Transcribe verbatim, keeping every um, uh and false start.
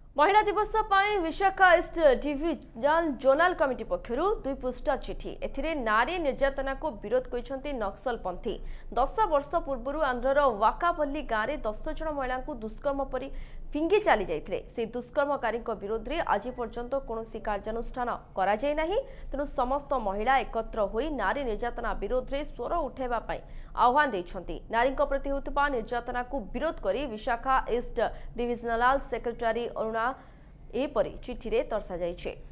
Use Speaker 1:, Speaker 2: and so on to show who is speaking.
Speaker 1: महिला दिवस पर Visakha east division zonal committee पक्षर दुई पृष्ठ चिठी ए नारी निर्यातना को विरोध कर नक्सलपंथी दस वर्ष पूर्व आंध्रर वाकापल्ली गाँव में दस जन महिला दुष्कर्म पर फिंगी चली जाते से दुष्कर्मकारी विरोध में आज पर्यंत कौन कार्यानुष्ठान करा तेणु समस्त महिला एकत्र होई नारी निर्यातना विरोध में स्वर उठाइवाई आह्वान देते नारी प्रति होता निर्यातना को विरोध कर Visakha east divisional secretary Aruna एपरी चिठी रे दर्शा जाइछे।